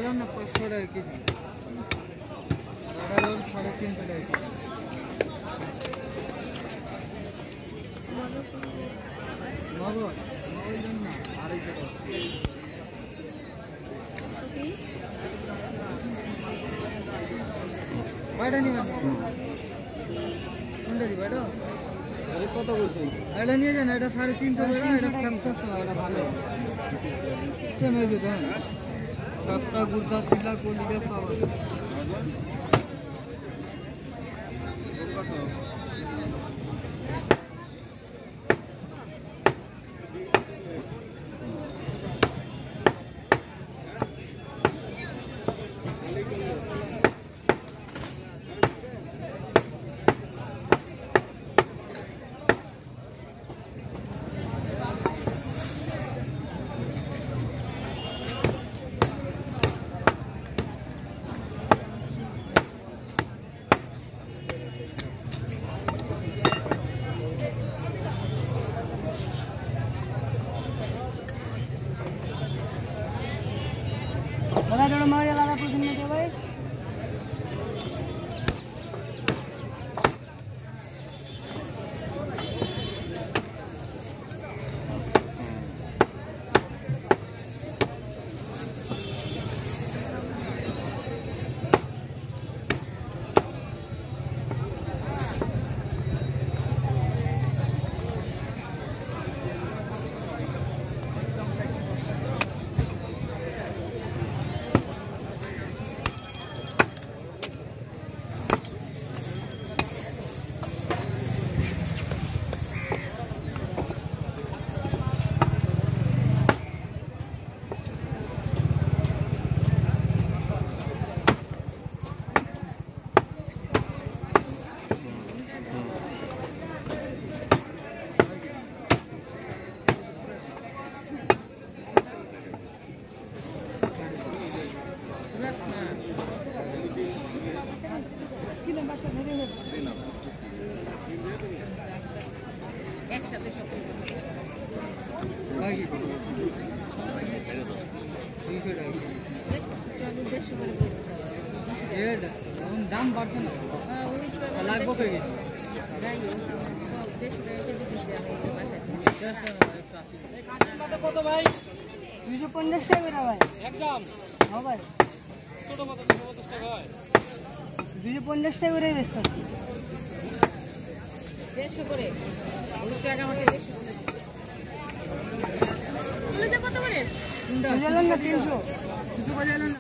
দাঁড়ান না 500 টাকা কেজি দাঁড়ালো 350 টাকা কেজি মগর দেন না 250 টাকা কয়টা নিবেন কোনটা দিবা এটা আরে কত বলছেন এটা নিয়ে যান এটা 350 টাকা এটা 500 এটা ভালো সেম হয়ে যেত সবটা গুড়দা চিলা কোলিতে পাওয়া কত बड़ा जोड़ मारे वाला कुछ नहीं है भाई একসাথে সব লাগি 300 টাকা এড এখন দাম বাড়ছে না লাগবে কই গেছে যাই হোক 150 টাকা কেজি দিছি আমি বাসাতে কত ভাই 250 টাকা করে ভাই একদম হ্যাঁ ভাই ছোট মত 250 টাকা হয় 250 টাকা করে বেচতে 150 করে 100 টাকা আমাকে 150 করে কত করে 300 কিছু বাজালেন না